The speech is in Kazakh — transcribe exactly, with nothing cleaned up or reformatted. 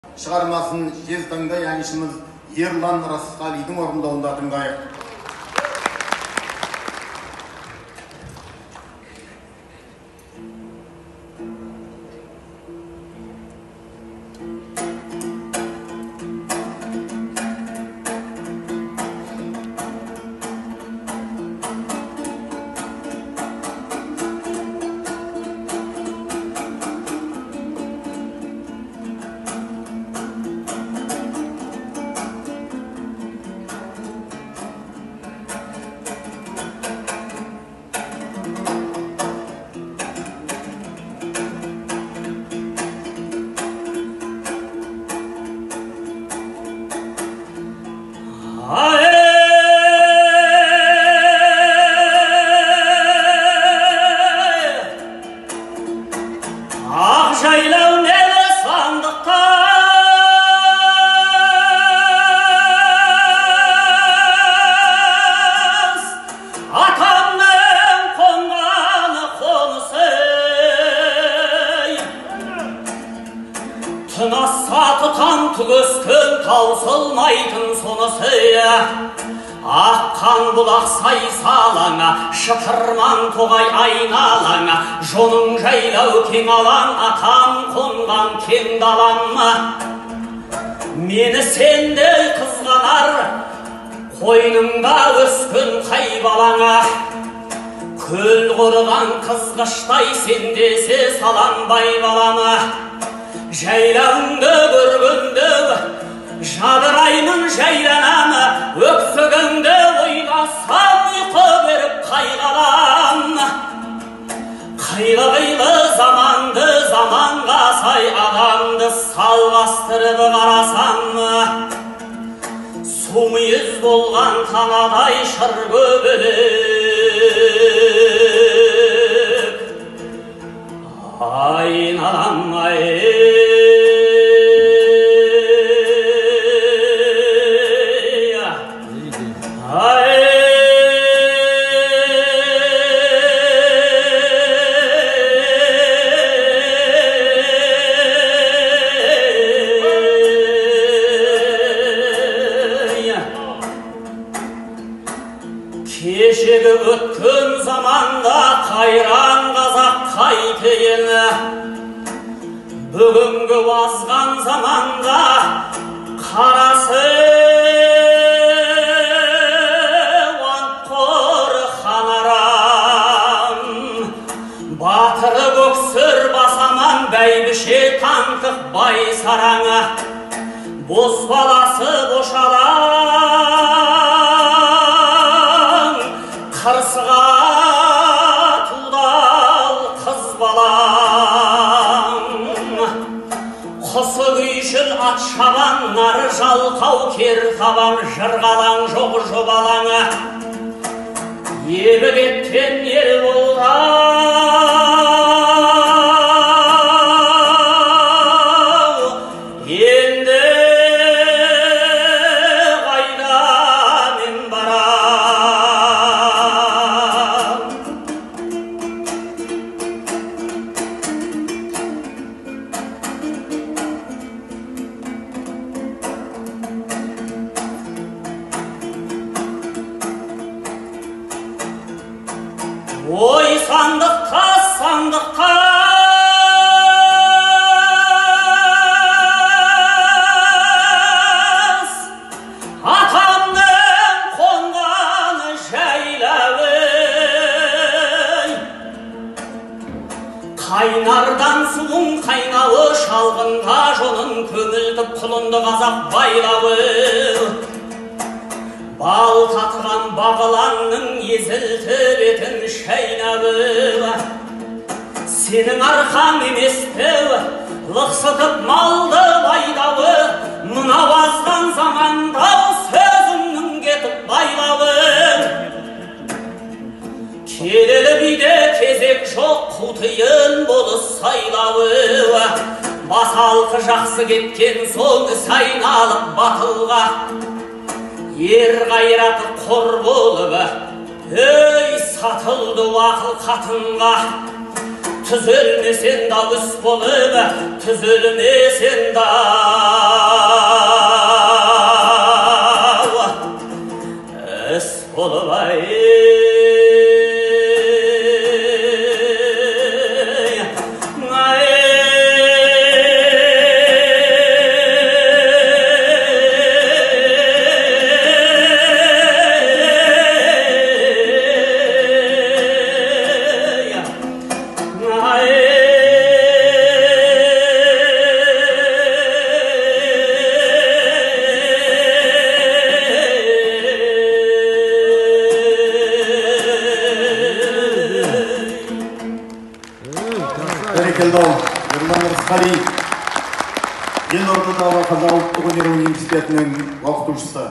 шығармасын жез таңдай әншіміз Ерлан Расқалидың орындауында тыңдайық. Тынаса тұтан түгіскен таусылмайтын сонысы, аққан бұлақ сай салаңа, шытырман тоғай айналаңа, жоның жайлау кең алаң, атам қонған кең даламма. Мені сендей қызғанар, қойныңда өскен қай балаңа, көл құрған қызғыштай сендесе саланбай балама. Жайлауыңды көргенде жадыраймын жайланамы, өксігіңді ойласам ұйқы беріп қайғалам. Қилы-қилы заманды заманға сай адамды салғастырып қарасам, сумүйіз болған танадай шыр көбелек. Айналам ай кешегі өткен заманда қайран қазақ қайтейін, бүгінгі азған заманда қарасы уанқор ханарам. Батыры көксір басаман бәйбіше таңқық бай сараңа, боз баласы бошалам. Қырсыға тудал қыз балам, құсы күйшіл ат шабан, нары жалқау кер табан, жырғалаң жоқ жобалаңа, ебі кеткен ер болған. Ой, сандыққа, сандыққа атамның қонғаны жайлауы, қайнардан суың қайнауы, шалғынға жолын көмілтіп құлынды қазақ байлауы. Бал татыған бағыланның езілті бетін шайнауы, сенің арқаң еместеу, лықсытып малды байдауы, мынау азған заманда сөзіңнің кетіп байлауы. Келелі биде кезек жоқ, құтиын болыс сайлауы, басалқы жақсы кеткен соң іс айналып батылға. Ер қайраты қор болып, өй сатылды уақыл қатынға, түзелмесен дауыс болып, түзелмесен дау іс болып ай. Бәрекелді ау, Ерлан Рысқали, Елордадағы Қазақ ұлттық өнер университетінің оқытушысы.